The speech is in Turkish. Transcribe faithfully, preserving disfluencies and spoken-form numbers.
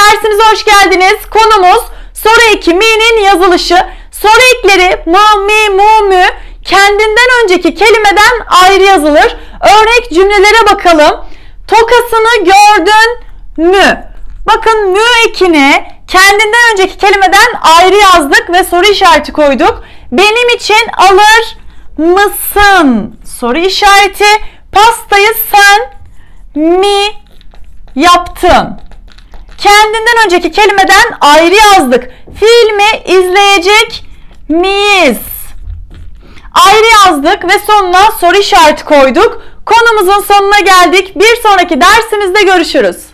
dersimize hoş geldiniz. Konumuz soru eki mi'nin yazılışı. Soru ekleri mu, mi, mu, mü kendinden önceki kelimeden ayrı yazılır. Örnek cümlelere bakalım. Tokasını gördün mü? Bakın mü ekini kendinden önceki kelimeden ayrı yazdık ve soru işareti koyduk. Benim için alır mısın? Soru işareti. Pastayı sen mi yaptın? Kendinden önceki kelimeden ayrı yazdık. Filmi izleyecek miyiz? Ayrı yazdık ve sonuna soru işareti koyduk. Konumuzun sonuna geldik. Bir sonraki dersimizde görüşürüz.